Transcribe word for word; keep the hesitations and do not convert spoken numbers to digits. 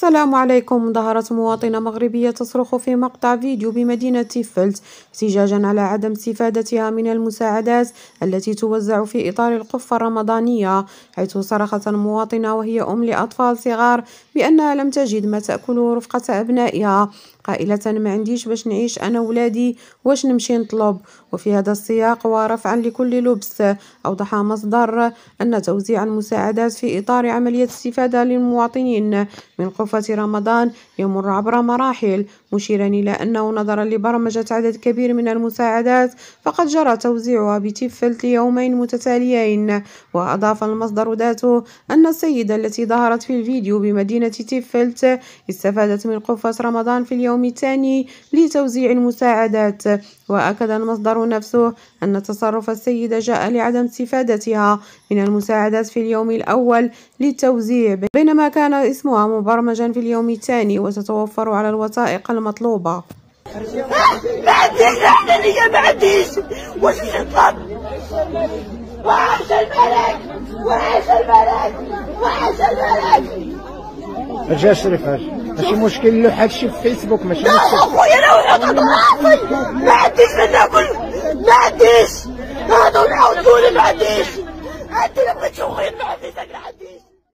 السلام عليكم. ظهرت مواطنة مغربية تصرخ في مقطع فيديو بمدينة تيفلت احتجاجا على عدم استفادتها من المساعدات التي توزع في إطار القفة الرمضانية، حيث صرخت المواطنة وهي أم لأطفال صغار بأنها لم تجد ما تأكله رفقة أبنائها، قائلة ما عنديش باش نعيش أنا ولادي واش نمشي نطلب. وفي هذا السياق ورفعا لكل لبس، أوضح مصدر أن توزيع المساعدات في إطار عملية استفادة للمواطنين من قفة رمضان يمر عبر مراحل، مشيرا إلى أنه نظرا لبرمجة عدد كبير من المساعدات فقد جرى توزيعها بتيفلت ليومين متتاليين. وأضاف المصدر ذاته أن السيدة التي ظهرت في الفيديو بمدينة تيفلت استفادت من قفة رمضان في اليوم الثاني لتوزيع المساعدات. وأكد المصدر نفسه أن تصرف السيدة جاء لعدم استفادتها من المساعدات في اليوم الأول للتوزيع، بينما كان اسمها مبرمجا في اليوم الثاني وتتوفر على الوثائق المطلوبة. ما عنديش أحسنية، ما عنديش واش نطلب. وعاش الملك وعاش الملك وعاش الملك. اجا شريفاش ماشي مشكل له هادشي في فيسبوك ماشي مشكل. لا خويا انا وحدة راسي ما عنديش ما ناكل، ما عنديش هادو نعاودولي ما عنديش. عندي لما تشوفين ما عنديش.